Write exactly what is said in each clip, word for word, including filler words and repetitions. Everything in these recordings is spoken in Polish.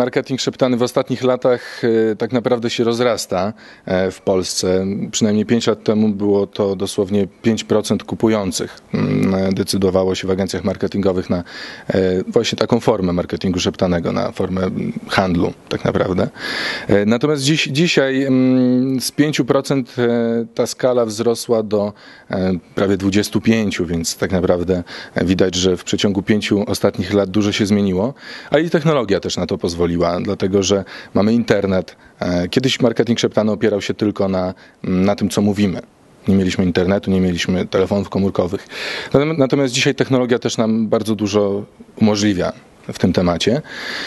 marketing szeptany w ostatnich latach tak naprawdę się rozrasta w Polsce. Przynajmniej pięć lat temu było to dosłownie pięć procent kupujących. Decydowało się w agencjach marketingowych na właśnie taką formę marketingu szeptanego, na formę handlu tak naprawdę. Natomiast dziś, dzisiaj z pięć procent ta skala wzrosła do prawie dwadzieścia pięć, więc tak naprawdę widać, że w przeciągu pięciu ostatnich lat dużo się zmieniło, ale i technologia też na to pozwoliła, dlatego że mamy internet. Kiedyś marketing szeptany opierał się tylko na, na tym, co mówimy. Nie mieliśmy internetu, nie mieliśmy telefonów komórkowych. Natomiast dzisiaj technologia też nam bardzo dużo umożliwia w tym temacie.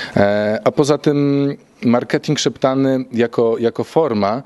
A poza tym marketing szeptany jako, jako forma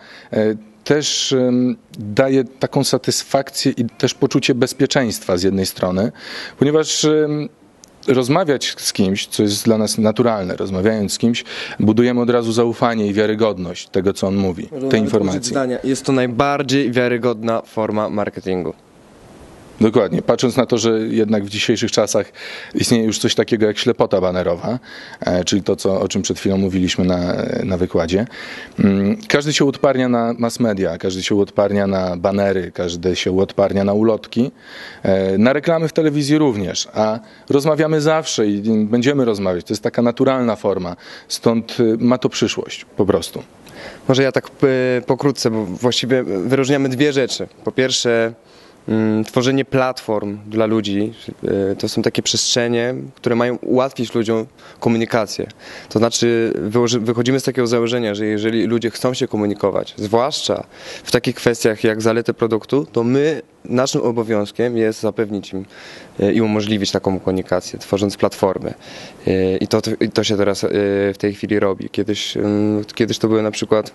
też daje taką satysfakcję i też poczucie bezpieczeństwa z jednej strony, ponieważ rozmawiać z kimś, co jest dla nas naturalne, rozmawiając z kimś, budujemy od razu zaufanie i wiarygodność tego, co on mówi, tej informacji. Jest to najbardziej wiarygodna forma marketingu. Dokładnie. Patrząc na to, że jednak w dzisiejszych czasach istnieje już coś takiego jak ślepota banerowa, czyli to, co, o czym przed chwilą mówiliśmy na, na wykładzie. Każdy się uodparnia na mass media, każdy się uodparnia na banery, każdy się uodparnia na ulotki, na reklamy w telewizji również, a rozmawiamy zawsze i będziemy rozmawiać. To jest taka naturalna forma, stąd ma to przyszłość po prostu. Może ja tak pokrótce, bo właściwie wyróżniamy dwie rzeczy. Po pierwsze, tworzenie platform dla ludzi, to są takie przestrzenie, które mają ułatwić ludziom komunikację. To znaczy wychodzimy z takiego założenia, że jeżeli ludzie chcą się komunikować, zwłaszcza w takich kwestiach jak zalety produktu, to my, naszym obowiązkiem jest zapewnić im i umożliwić taką komunikację, tworząc platformy. I to, to się teraz w tej chwili robi. Kiedyś, kiedyś to były na przykład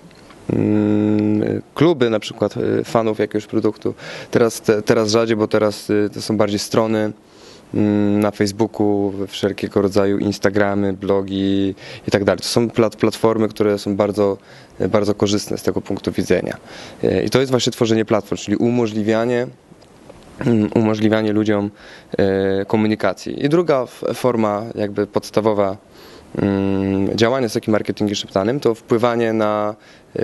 kluby na przykład fanów jakiegoś produktu. Teraz, te, teraz rzadziej, bo teraz to są bardziej strony na Facebooku, wszelkiego rodzaju Instagramy, blogi i tak dalej. To są plat, platformy, które są bardzo, bardzo korzystne z tego punktu widzenia. I to jest właśnie tworzenie platform, czyli umożliwianie umożliwianie ludziom komunikacji. I druga forma, jakby podstawowa działania z takim marketingiem szeptanym, to wpływanie na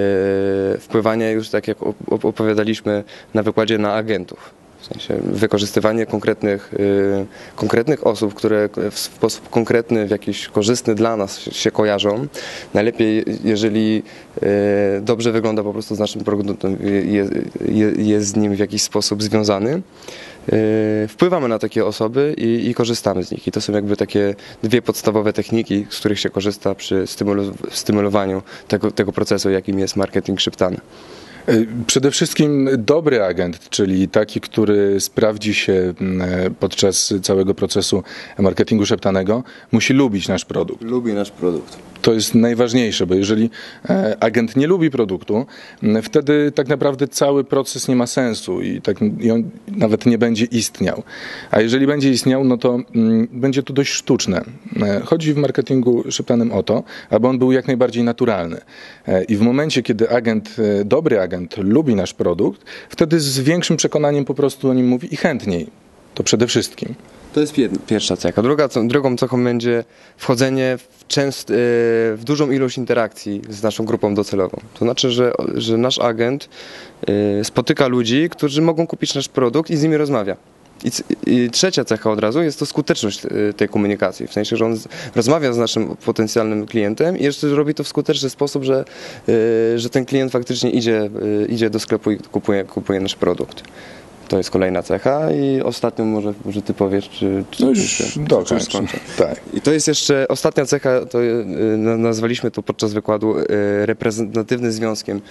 wpływanie już, tak jak opowiadaliśmy na wykładzie, na agentów. W sensie wykorzystywanie konkretnych, konkretnych osób, które w sposób konkretny, w jakiś korzystny dla nas się kojarzą. Najlepiej, jeżeli dobrze wygląda po prostu z naszym produktem, jest, jest z nim w jakiś sposób związany. Wpływamy na takie osoby i, i korzystamy z nich. I to są jakby takie dwie podstawowe techniki, z których się korzysta przy stymulu, stymulowaniu tego, tego procesu, jakim jest marketing szeptany. Przede wszystkim dobry agent, czyli taki, który sprawdzi się podczas całego procesu marketingu szeptanego, musi lubić nasz produkt. Lubi nasz produkt. To jest najważniejsze, bo jeżeli agent nie lubi produktu, wtedy tak naprawdę cały proces nie ma sensu i, tak, i on nawet nie będzie istniał. A jeżeli będzie istniał, no to mm, będzie to dość sztuczne. Chodzi w marketingu szeptanym o to, aby on był jak najbardziej naturalny. I w momencie, kiedy agent, dobry agent lubi nasz produkt, wtedy z większym przekonaniem po prostu o nim mówi i chętniej. To przede wszystkim. To jest pierwsza cecha. Druga, drugą cechą będzie wchodzenie w, częst, w dużą ilość interakcji z naszą grupą docelową. To znaczy, że, że nasz agent spotyka ludzi, którzy mogą kupić nasz produkt i z nimi rozmawia. I, I trzecia cecha od razu jest to skuteczność tej komunikacji. W sensie, że on z, rozmawia z naszym potencjalnym klientem i jeszcze robi to w skuteczny sposób, że, że ten klient faktycznie idzie, idzie do sklepu i kupuje, kupuje nasz produkt. To jest kolejna cecha i ostatnią może, może ty powiesz, czy, czy, no już czy, dokończę. czy skończę. Tak. I to jest jeszcze ostatnia cecha, to nazwaliśmy to podczas wykładu reprezentatywnym związkiem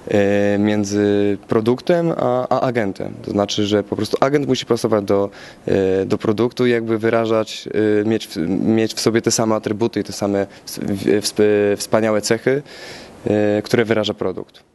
między produktem a, a agentem. To znaczy, że po prostu agent musi pasować do, do produktu i jakby wyrażać, mieć, mieć w sobie te same atrybuty i te same wspaniałe cechy, które wyraża produkt.